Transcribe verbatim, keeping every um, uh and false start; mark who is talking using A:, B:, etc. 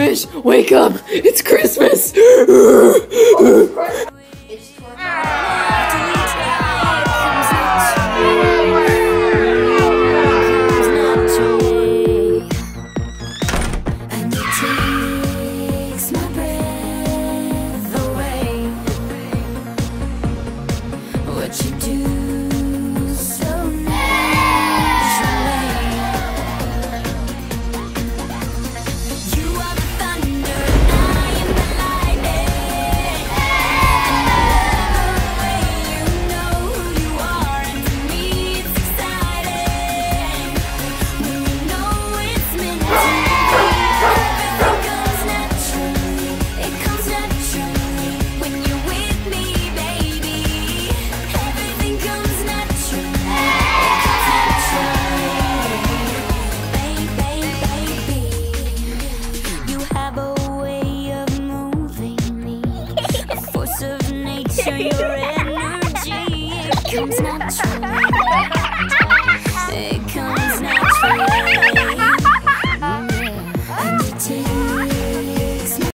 A: fish, wake up! It's Christmas!
B: It's what you do so naturally. You are the thunder and I am the lightning. And I love the way you know who you are, and to me it's exciting. When you know it's meant to be, everything comes naturally. It comes naturally when you're with me, baby. Everything comes naturally. It comes naturally. Baby, baby, you have a way of moving me, a force of nature, your energy. It comes naturally. It comes naturally. And you take